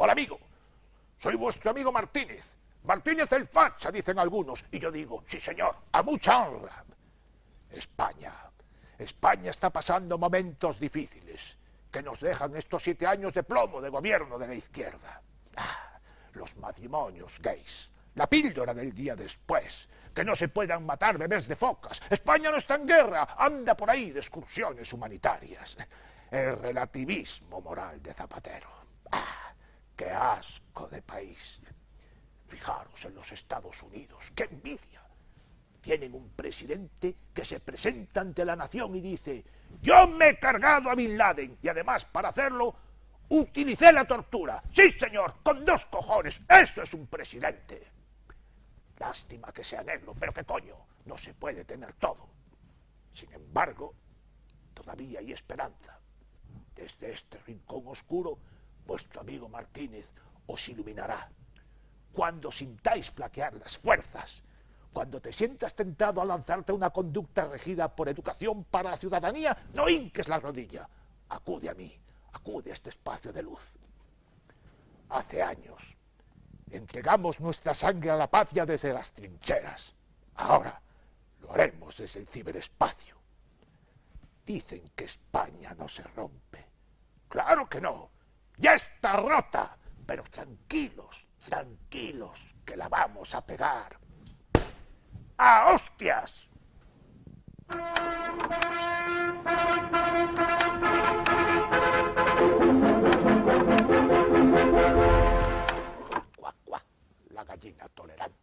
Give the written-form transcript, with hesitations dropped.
Hola, amigo. Soy vuestro amigo Martínez. Martínez el facha, dicen algunos. Y yo digo, sí, señor, a mucha honra. España está pasando momentos difíciles que nos dejan estos 7 años de plomo de gobierno de la izquierda. Los matrimonios gays, la píldora del día después, que no se puedan matar bebés de focas. España no está en guerra, anda por ahí de excursiones humanitarias. El relativismo moral de Zapatero. ¡Qué asco de país! Fijaros en los Estados Unidos, ¡qué envidia! Tienen un presidente que se presenta ante la nación y dice: yo me he cargado a Bin Laden y además para hacerlo utilicé la tortura. Sí, señor, con 2 cojones, eso es un presidente. Lástima que sea negro, pero qué coño, no se puede tener todo. Sin embargo, todavía hay esperanza. Desde este rincón oscuro, vuestro amigo Martínez os iluminará. Cuando sintáis flaquear las fuerzas, cuando te sientas tentado a lanzarte una conducta regida por educación para la ciudadanía, no hinques la rodilla. Acude a mí, acude a este espacio de luz. Hace años entregamos nuestra sangre a la patria desde las trincheras. Ahora lo haremos desde el ciberespacio. Dicen que España no se rompe. ¡Claro que no! ¡Ya está rota! Pero tranquilos, tranquilos, que la vamos a pegar. ¡A hostias! Cuac, cuac, la gallina tolerante.